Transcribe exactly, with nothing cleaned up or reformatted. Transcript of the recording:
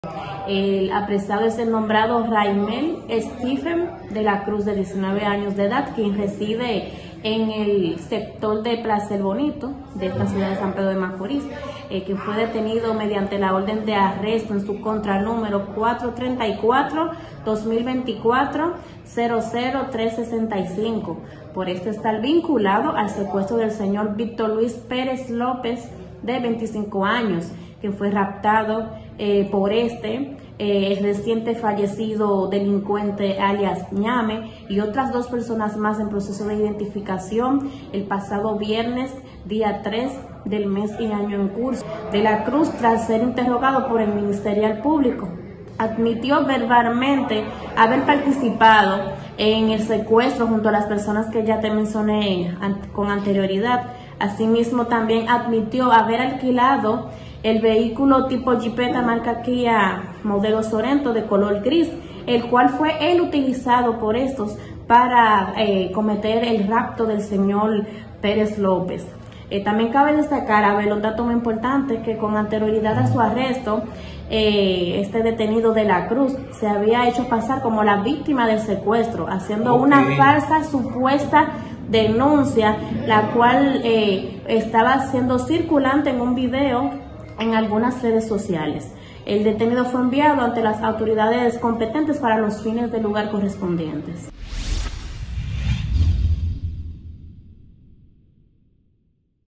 El apresado es el nombrado Raimel Stephen de la Cruz, de diecinueve años de edad, quien reside en el sector de Plaza El Bonito de esta ciudad de San Pedro de Macorís, eh, que fue detenido mediante la orden de arresto en su contra número cuatrocientos treinta y cuatro, dos mil veinticuatro, cero cero tres sesenta y cinco. Por este estar vinculado al secuestro del señor Víctor Luis Pérez López, de veinticinco años, que fue raptado eh, por este, eh, el reciente fallecido delincuente alias Ñame, y otras dos personas más en proceso de identificación el pasado viernes, día tres del mes y año en curso. De la Cruz, tras ser interrogado por el Ministerial Público, admitió verbalmente haber participado en el secuestro junto a las personas que ya te mencioné con anterioridad. Asimismo, también admitió haber alquilado el vehículo tipo Jeepeta marca Kia modelo Sorento de color gris, el cual fue el utilizado por estos para eh, cometer el rapto del señor Pérez López. Eh, también cabe destacar, a ver, un dato muy importante, que con anterioridad a su arresto, eh, este detenido de la Cruz se había hecho pasar como la víctima del secuestro, haciendo okay. una falsa supuesta denuncia, la cual eh, estaba siendo circulante en un video en algunas redes sociales. El detenido fue enviado ante las autoridades competentes para los fines del lugar correspondientes.